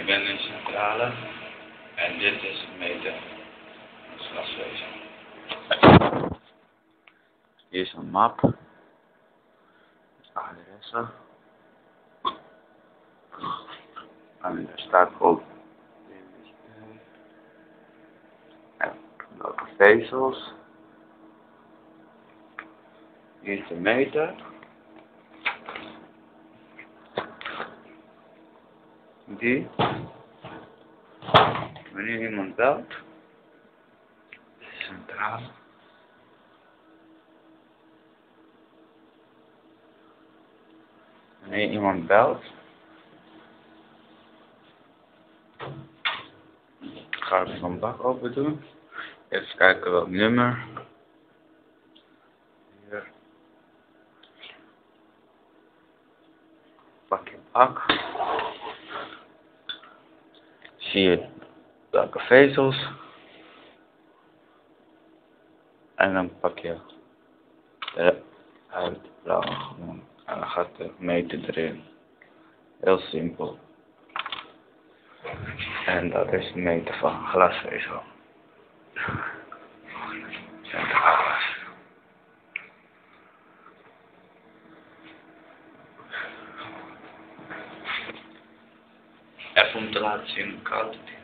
ben in Centrale en dit is een meter glasvezel. Hier is een map, adressen en er staat ook welke vezels. Hier is de meter. Die, wanneer iemand belt, Centrale. Wanneer iemand belt, ga ik zo'n bak open doen. Even kijken welk nummer. Hier. Pak je bak. Zie je welke vezels. En dan pak je uit blauw gewoon. En dan gaat de meter erin. Heel simpel. En dat is de meter van glasvezel. Centrale. Even om te laten zien hoe koud het is.